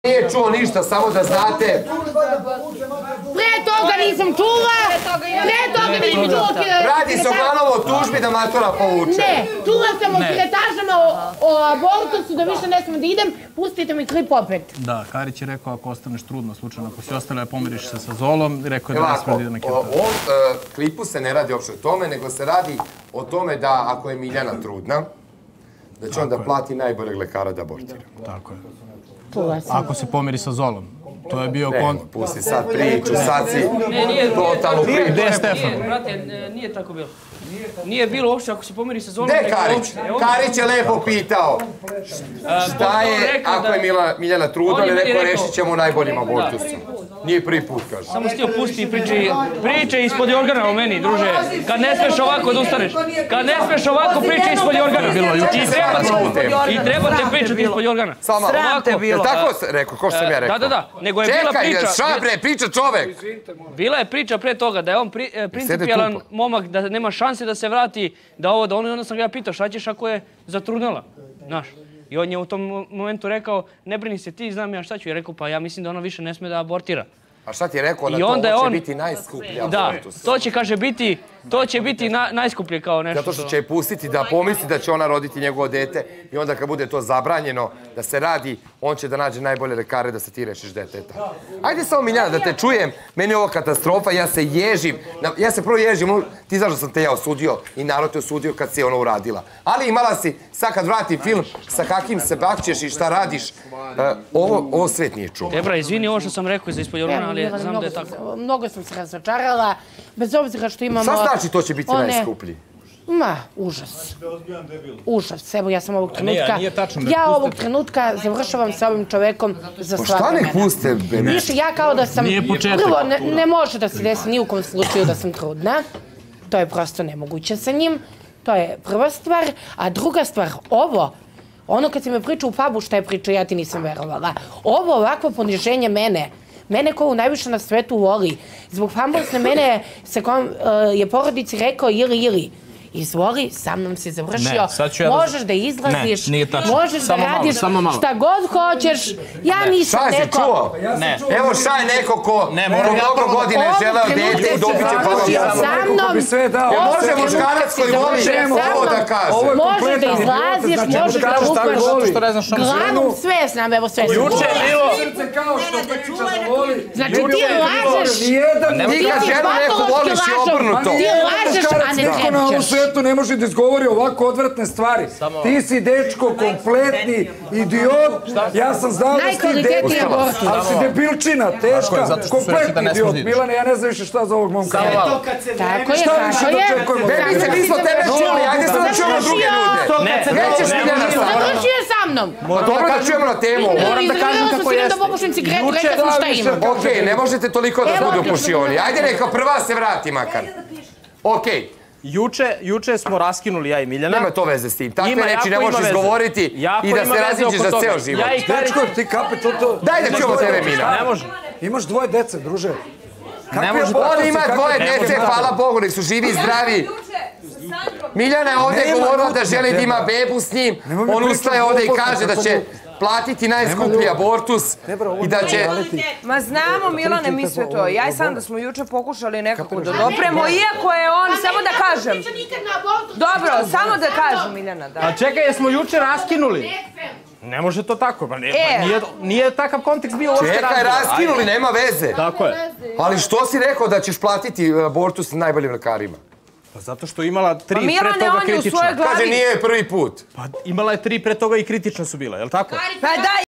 Nije čuo ništa, samo da znate. Pre toga nisam čula. Radi se uglavnom o tužbi da matura povuče. Ne, čula sam o kretažama, o abortusu, da više ne smem da idem. Pustite mi klip opet. Da, Karić je rekao ako ostaneš trudno, slučajno ako si ostala, pomiriš se sa Zolom, rekao je da ne smije da ide na kretaž. U ovom klipu se ne radi uopšte o tome, nego se radi o tome da ako je Miljana trudna, da će onda plati najboljeg lekara da abortira. Tako je. Čula sam. Ako se pomiri sa Zolom. To je bio Ne, pusti sad priču, sad si totalno priču. Gde je Stefan? Brate, nije tako bilo. Nije bilo uopšte ako se pomiri sa Zolom. Gde je Karić? Karić je lepo pitao šta je ako je Miljana trudna, ali rekao rešit ćemo najboljim abortusom. Nije prvi put, kaže. Samo si ti opusti priče ispod jorgana o meni, druže. Kad ne smeš ovako da ustaneš. Kad ne smeš ovako priče ispod jorgana. I treba te pričati ispod jorgana. Sram te bilo. Tako se rekao, ko sam ja rekao? Da. Nego je bila priča... Čekaj, šta bre, priča čovek? Bila je priča pre toga da je on principijalan momak, da nema šanse da se vrati, da ovo, da ono, i onda sam ga ja pitao šta ćeš ako je zatrudnela, znaš. I on je u tom momentu rekao, ne brini se ti, znam ja šta ću. I rekao, pa ja mislim da ona više ne sme da abortira. A šta ti je rekao da to će biti najskuplji abortus? Da, to će biti najskuplje kao nešto. Zato što će je pustiti da pomisli da će ona roditi njegovo dete i onda kad bude to zabranjeno da se radi, on će da nađe najbolje lekare da se ti rešiš deteta. Ajde samo Miljana da te čujem, meni je ovo katastrofa, ja se ježim. Ja se prvo ježim, ti znaš da sam te ja osudio i narod te osudio kad si ono uradila. Ali imala si, sad kad vrati film, sa kakim se bakćeš i šta radiš, ovo svet nije čuo. Debra, izvini ovo što sam rekao za ispod jorgana, ali znam da je tako. Mnogo sam se razočarala, bez obzira što imamo... Šta znači to će biti najskuplji? Ma, užas. Užas. Evo, ja sam ovog trenutka... Ja ovog trenutka završavam sa ovim čovekom za Pa svaku šta mene. ne puste? Više, ja kao da sam... Nije početak. Prvo, ne može da se desi ni u kom slučaju da sam trudna. To je prosto nemoguće sa njim. To je prva stvar. A druga stvar, ono kad si me pričao u pubu šta je pričao, ja ti nisam verovala. Ovo ovakvo poniženje mene koju najviše na svetu voli. Zbog famozne mene je porodici rekao ili. Izvoli, sa mnom si završio, možeš da izlaziš, možeš da radiš šta god hoćeš. Ja nisam neko... Šta si čuo? Evo šta je neko ko mnogo godine želeo dete i dobit će pomoć. Sa mnom... Može muškarac koji voli ovo da kaže. Možeš da izlaziš, možeš da kupaš glavom, sve znam, evo sve znam. Juče je bilo... Znači ti lažeš, Ti kad ženu neku voliš i obrnuto. ti lažeš, a ne trepćeš. Svetu ne može da izgovori ovako odvratne stvari. Ti si dečko, kompletni idiot. Ja sam znao da si ti dečko, ali si debilčina, teška, kompletni idiot. Milane, ja ne znam više šta za ovog momka. Tako je, Šta više da očekujemo? Bebice, mi smo tebe čuli, ajde sad da čujemo druge ljude. Nećeš Miljana sa mnom. Završio je sa mnom. Dobro da čujemo na temu. Moram da kažem kako jeste. Da popušim cigaretu, rekao sam šta imam. Okej, ne možete toliko da budu pušioni. Ajde neka prva se vrati makar. Okej. Juče smo raskinuli ja i Miljana. Nema to veze s tim. Takve reči ne možeš izgovoriti i da se raziđeš za ceo život. Dečko, ti kape to... Daj da čujemo tebe, Mina. Ne može. Imaš dvoje dece, druže. On ima dvoje dece, hvala Bogu, nek su živi i zdravi. Miljana je ovdje govorila da želi da ima bebu s njim. On ustaje ovdje i kaže da će platiti najskuplji abortus i da će... Ma znamo, Milane, mi sve to. Ja i sam da smo juče pokušali nekako da dopremo, iako je on, samo da kažem. Dobro, samo da kažem, Miljana, da. A čekaj, jesmo juče raskinuli? Ne može to tako, nije takav kontekst bio uopšte razgovor. Čekaj, raskinuli, nema veze. Tako je. Ali što si rekao da ćeš platiti abortus najboljim lekarima? Pa zato što imala 3 pre Milane, toga on je u svojoj kritična. glavi... Kaže, nije prvi put. Pa imala je 3 pre toga i kritična su bila, je li tako? Pa daj!